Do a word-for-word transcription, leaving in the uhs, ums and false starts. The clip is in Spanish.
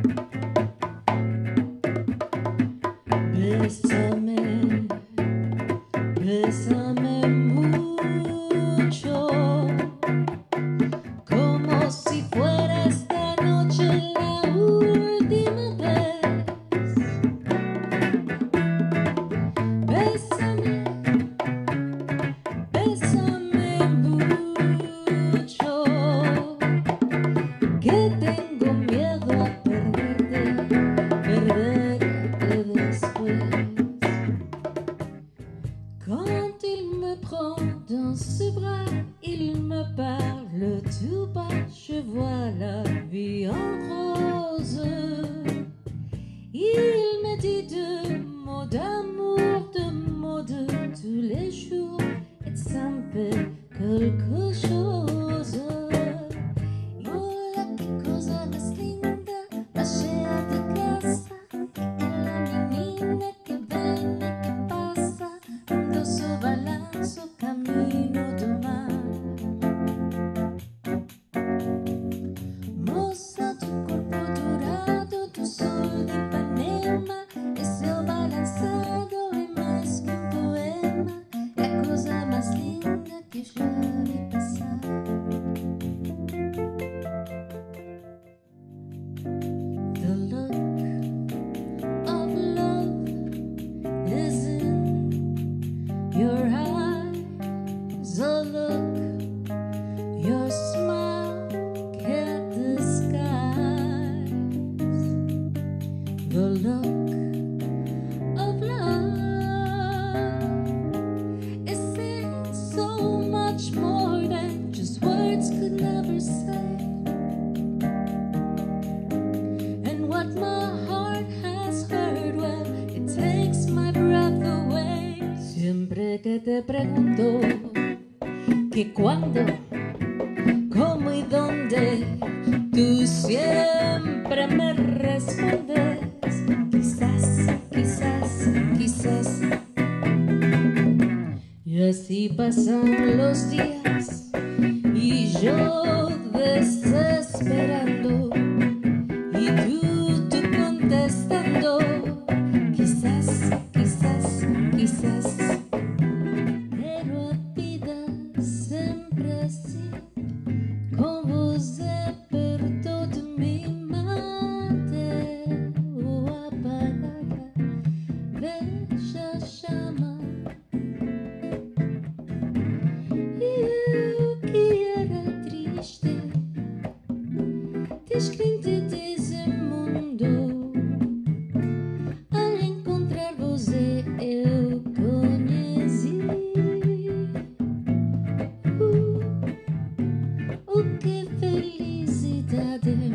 Bésame, bésame mucho, como si fuera esta noche la última vez. Bésame, bésame mucho, que tengo miedo a perderte, perderte después. Quand il me prend dans ses bras, il me parle tout bas, je vois la vie en rose. Il me dit deux mots d'amour, deux mots de tous les jours, et ça me fait quelque chose. Hola, qué cosa más linda, pasea de casa, la menina que viene, que pasa, dando su balanzo camino do mar. Moça do corpo dourado, do sol de Ipanema, esse seu balançado é mais que um poema, é a coisa mais linda que já vi passar. The look of love is in your eyes. Oh, look, your smile can't disguise the look of love. It says so much more than just words could never say. And what my heart has heard, well, it takes my breath away. Siempre que te pregunto que cuándo, cómo y dónde, tú siempre me respondes quizás, quizás, quizás. Y así pasan los días y yo desesperando y tú, tú contestando quizás, quizás, quizás. Pero a vida sempre assim, com você perto de mim, manteu apagada, veja a chama. E eu que era triste, descrente desse mundo, ao encontrar você eu conheci. Uh, oh, que felicidade!